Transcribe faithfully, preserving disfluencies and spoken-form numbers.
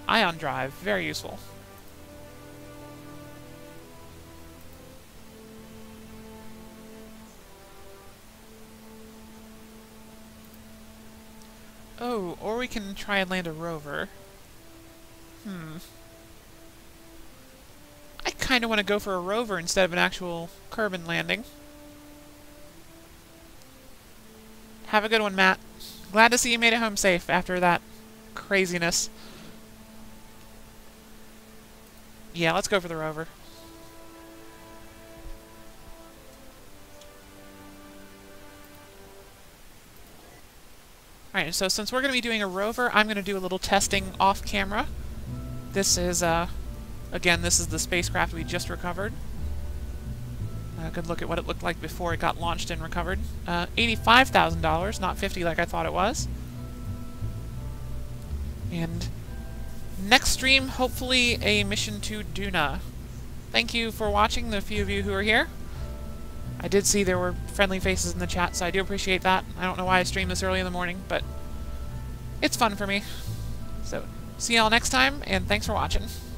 ion drive. Very useful. Oh, or we can try and land a rover. Hmm. I kind of want to go for a rover instead of an actual Kerbin landing. Have a good one, Matt. Glad to see you made it home safe after that craziness. Yeah, let's go for the rover. Alright, so since we're going to be doing a rover, I'm going to do a little testing off camera. This is, uh, again, this is the spacecraft we just recovered. A good look at what it looked like before it got launched and recovered. Uh, eighty-five thousand dollars, not fifty like I thought it was. And next stream, hopefully a mission to Duna. Thank you for watching, the few of you who are here. I did see there were friendly faces in the chat, so I do appreciate that. I don't know why I stream this early in the morning, but it's fun for me. So, see y'all next time, and thanks for watching.